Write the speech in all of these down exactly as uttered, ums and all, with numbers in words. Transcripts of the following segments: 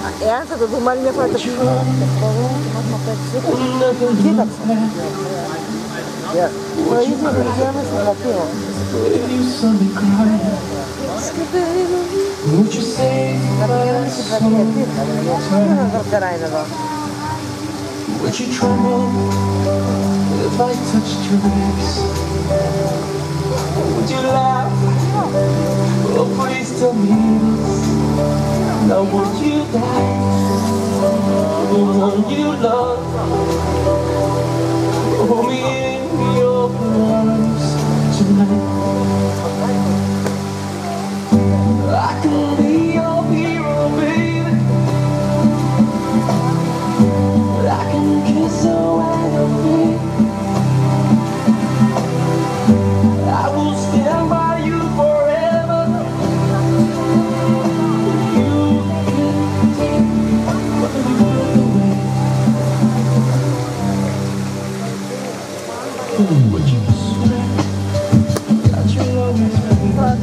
Εάν θα το δούμε άλλη μια φορά το film. Κοίταξε. Το ίδιο βγαίνουμε στο γραφείο. Θα πηγαίνουμε στην Βαριέτη. Τι να δροστερά είναι εδώ. Would you tremble if I touched your lips? Would you laugh? Oh, please tell me this. Now would you die? The one you love. Hold me in your arms tonight. I can be your hero, baby. I can kiss away your feet. I will stand by you forever. You can take my breath away. Would you swear that you'll always be?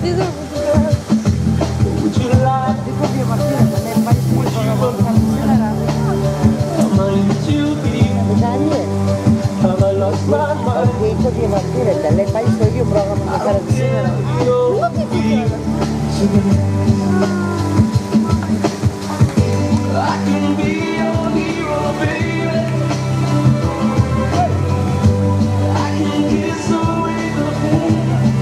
Would you lie? Would you believe? Am I too deep? Have I lost my mind? Διοίκο διαμαρτύρεται, λέει πάει στο ίδιο πρόγραμμα με φέρετε σήμερα. I can be your hero, baby. I can kiss away the pain.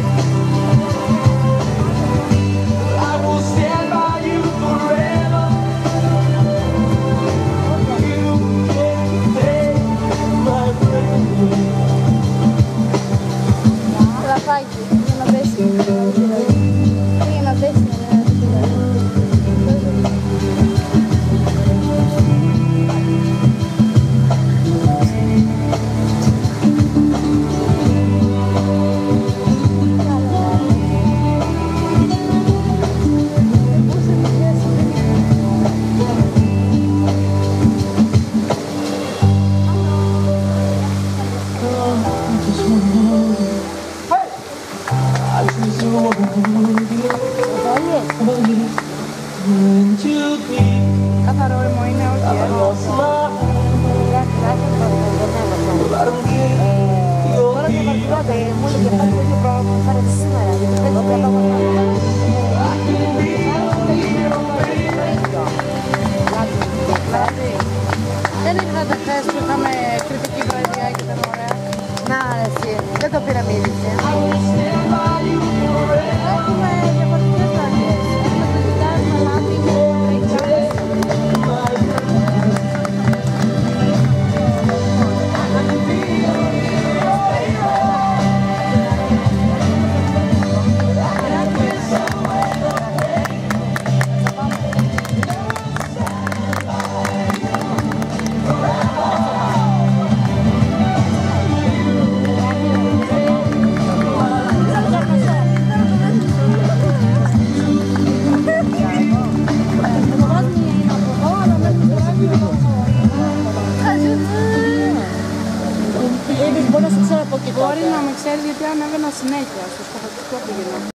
I will stand by you forever. You can take my breath away. Τραπάκι, για να πέσει. Για να πέσει. Καθαρό ρημό είναι όχι. Τώρα και βαρκιράτε, μου έλεγε πάλι το ίδιο πρόγραμμα που φέρετε σήμερα. Γιατί δεν το κατάλαβα. Δεν είδατε χθες που είχαμε κριτική βραδιά και ήταν ωραία. Να, εσύ, δεν το πυραμίδησε. Έχουμε διαφορετικές βραδιές. Έχουμε κριτικάρες με λάθη. Μπορεί να με ξέρεις γιατί ανέβαινα συνέχεια στο στοχαστικό πήγαινα.